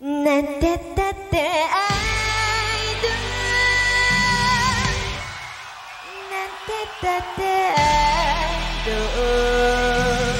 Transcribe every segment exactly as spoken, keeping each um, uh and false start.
なんてったってアイドルなんてったってアイドル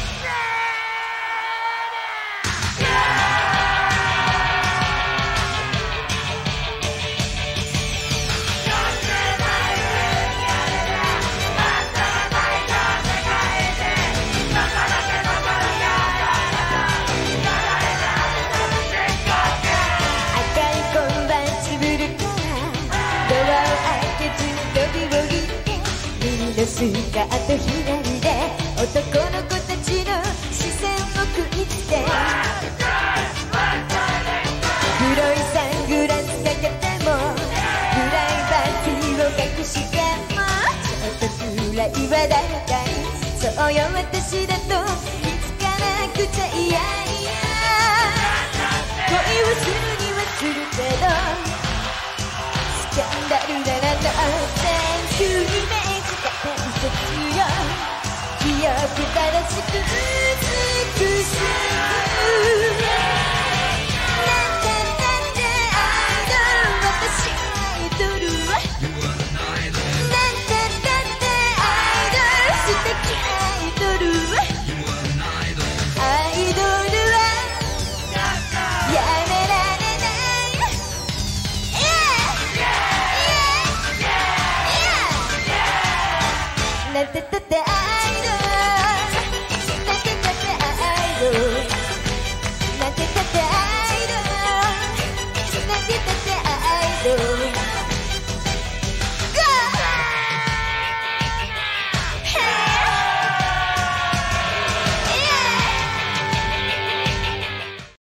スカート左で男の子たちの視線を食いつけ黒いサングラスかけてもプライバシーを隠してもちょっとくらいは誰かいそうよ私